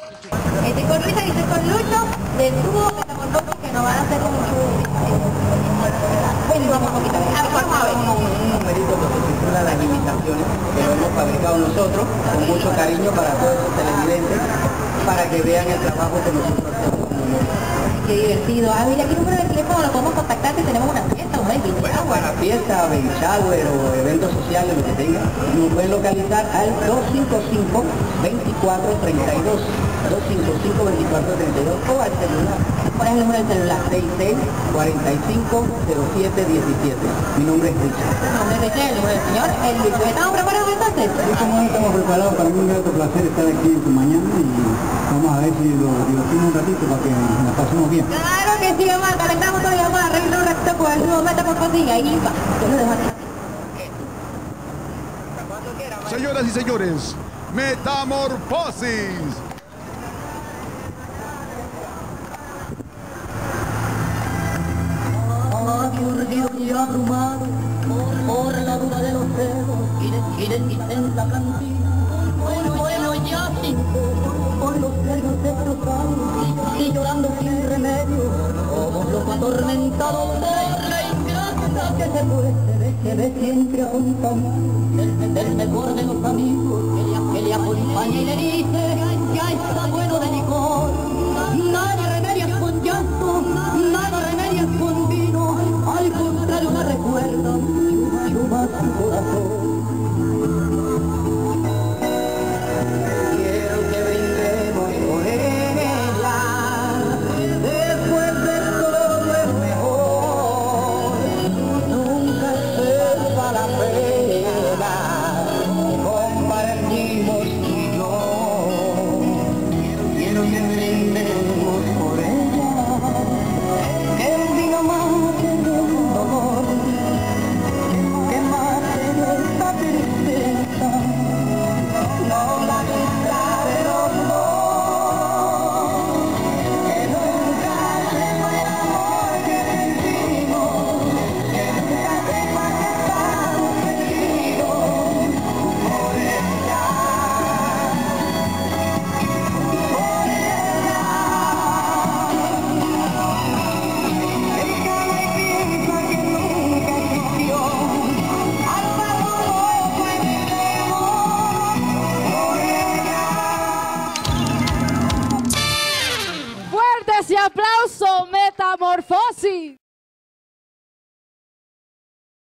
Con Luisa y con Lucho, del dúo Metamorfosis, que nos van a hacer un vamos un poquito a ver. Vamos a ver. Un numerito que se titula Las Imitaciones, que lo hemos fabricado nosotros con mucho cariño para todos los televidentes, para que vean el trabajo que nosotros hacemos como música. Qué divertido. Ah, mira, aquí número de teléfono lo podemos contactar si tenemos una fiesta, un baby Bueno, para fiesta, baby shower o eventos sociales, lo que tenga, nos pueden localizar al 255 2432 255-2432 o al celular. ¿Cuál es el número del celular? 66-45-07-17. Mi nombre es Richard. El nombre de Richard, el número del señor, el Lucho. ¿Estamos preparados entonces? Sí, como no estamos preparados, para mí un grato placer estar aquí en tu mañana y vamos a ver si lo divertimos un ratito para que nos pasemos bien. Claro que sí, vamos, calentamos todavía más, revisar un ratito con el nuevo Metamorfosis y ahí va. Yo lo dejo aquí. Señoras y señores, Metamorfosis. Aturdido y abrumado por la duda de los dedos y de mi sensa cantina. Bueno, ya sin con los nervios destrozados y llorando sin remedio, como los atormentados por la ingrata que se ve siempre acompañado del mejor de los amigos que le acompaña y le dice: ya está bueno de licor, nada remedias con llanto, nada remedias con vino, al contrario me recuerda, chuma su corazón.